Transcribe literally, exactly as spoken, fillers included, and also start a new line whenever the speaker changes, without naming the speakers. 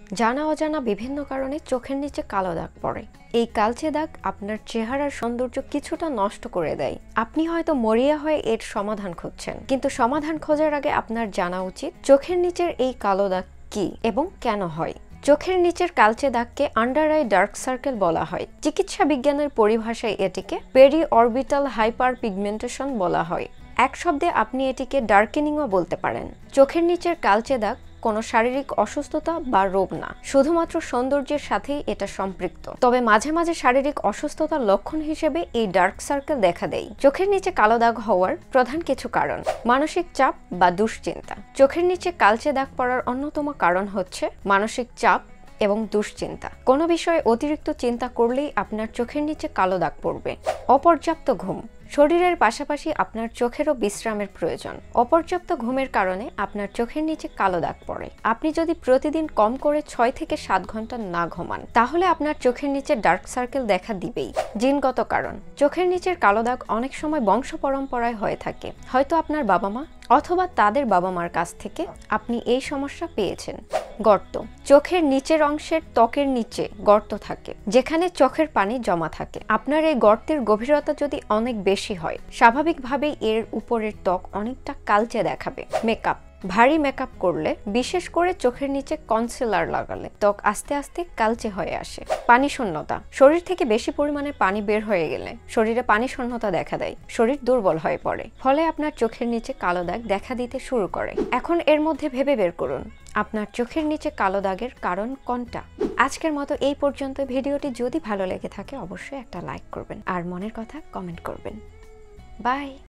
জানা অজানা বিভিন্ন কারণে চোখের নিচে কালো দাগ পড়ে। এই কালচে দাগ আপনার চেহারার সৌন্দর্য কিছুটা নষ্ট করে দেয়। আপনি হয়তো মরিয়া হয়ে এর সমাধান খুঁজছেন, কিন্তু সমাধান খোঁজার আগে আপনার জানা উচিত চোখের নিচের এই কালো দাগ কি এবং কেন হয়। চোখের নিচের কালচে দাগকে আন্ডার আই ডার্ক সার্কেল বলা হয়। চিকিৎসা বিজ্ঞানের পরিভাষায় এটিকে পেরি অরবিটাল হাইপার পিগমেন্টেশন বলা হয়। এক শব্দে আপনি এটিকে ডার্কেনিংও বলতে পারেন। চোখের নিচের কালচে দাগ কোনো শারীরিক অসুস্থতা বা রোগ না, শুধুমাত্র সৌন্দর্যের সাথেই এটা সম্পৃক্ত। তবে মাঝে মাঝে শারীরিক অসুস্থতার লক্ষণ হিসেবে এই ডার্ক সার্কেল দেখা দেয়। চোখের নিচে কালো দাগ হওয়ার প্রধান কিছু কারণ: মানসিক চাপ বা দুশ্চিন্তা। চোখের নিচে কালচে দাগ পড়ার অন্যতম কারণ হচ্ছে মানসিক চাপ এবং দুশ্চিন্তা। কোনো বিষয়ে অতিরিক্ত চিন্তা করলেই আপনার চোখের নিচে কালো দাগ পড়বে। অপর্যাপ্ত ঘুম। শরীরের পাশাপাশি আপনার চোখেরও বিশ্রামের প্রয়োজন। অপর্যাপ্ত ঘুমের কারণে আপনার চোখের নিচে কালো দাগ পড়ে। আপনি যদি প্রতিদিন কম করে ছয় থেকে সাত ঘন্টা না ঘুমান, তাহলে আপনার চোখের নিচে ডার্ক সার্কেল দেখা দিবেই। জিনগত কারণ। চোখের নিচের কালো দাগ অনেক সময় বংশ পরম্পরায় হয়ে থাকে। হয়তো আপনার বাবা মা অথবা তাদের বাবা মার কাছ থেকে আপনি এই সমস্যা পেয়েছেন। গর্ত। চোখের নিচের অংশের ত্বকের নিচে গর্ত থাকে, যেখানে চোখের পানি জমা থাকে। আপনার এই গর্তের গভীরতা যদি অনেক বেশি হয়, স্বাভাবিকভাবেই এর উপরের ত্বক অনেকটা কালচে দেখাবে। মেকআপ। ভারী মেকআপ করলে, বিশেষ করে চোখের নিচে কনসিলার লাগালে, ত্বক আস্তে আস্তে কালচে হয়ে আসে। পানি শূন্যতা। শরীর থেকে বেশি পরিমাণে পানি বের হয়ে গেলে শরীরে পানি শূন্যতা দেখা দেয়, শরীর দুর্বল হয়ে পড়ে, ফলে আপনার চোখের নিচে কালো দাগ দেখা দিতে শুরু করে। এখন এর মধ্যে ভেবে বের করুন আপনার চোখের নিচে কালো দাগের কারণ কোনটা। আজকের মতো এই পর্যন্ত। ভিডিওটি যদি ভালো লেগে থাকে অবশ্যই একটা লাইক করবেন আর মনের কথা কমেন্ট করবেন। বাই।